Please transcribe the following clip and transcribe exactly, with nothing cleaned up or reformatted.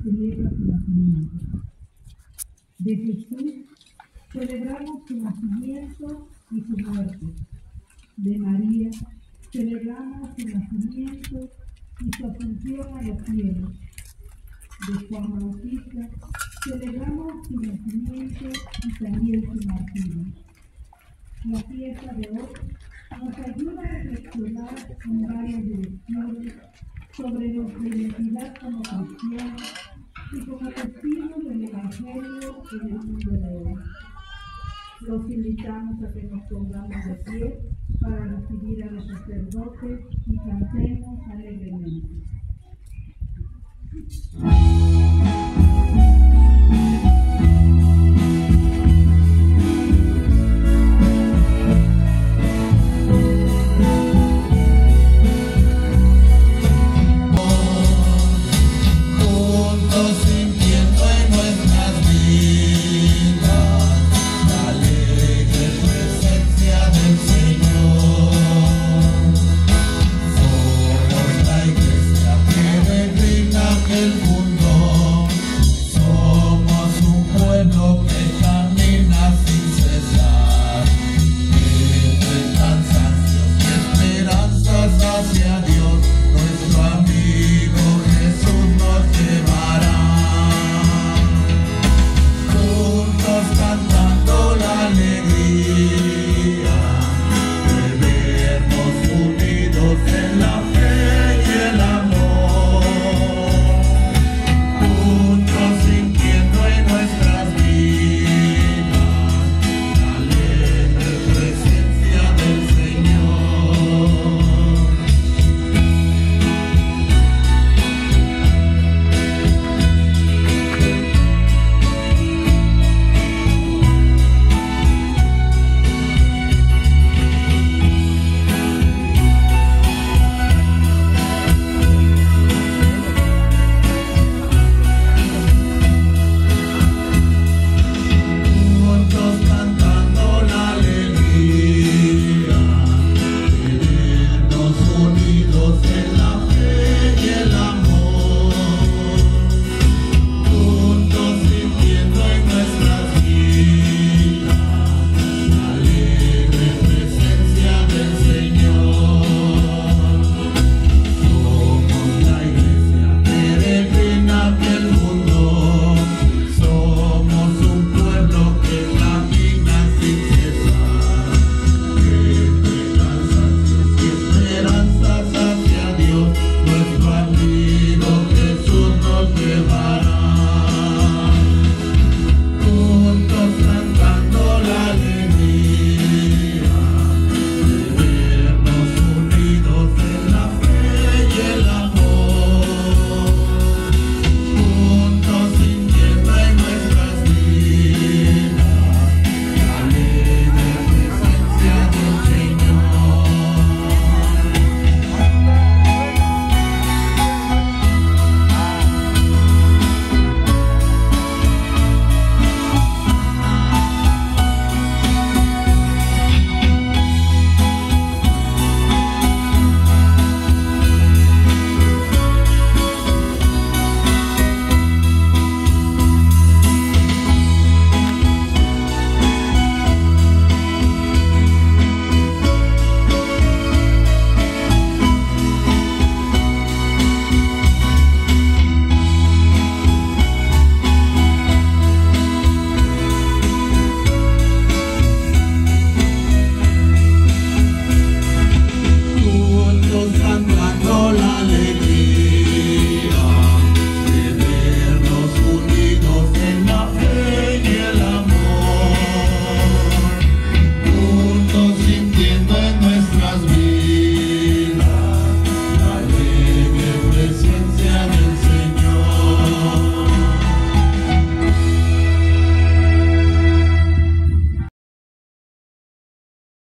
celebra su nacimiento. De Jesús celebramos su nacimiento y su muerte. De María celebramos su nacimiento y su asunción a los cielos. De Juan Bautista celebramos su nacimiento y también su martirio. La fiesta de hoy nos ayuda a reflexionar en varias direcciones sobre nuestra identidad como cristianos y como testigos del Evangelio en el mundo de hoy. Los invitamos a que nos pongamos de pie para recibir a los sacerdotes y cantemos alegremente. Juntos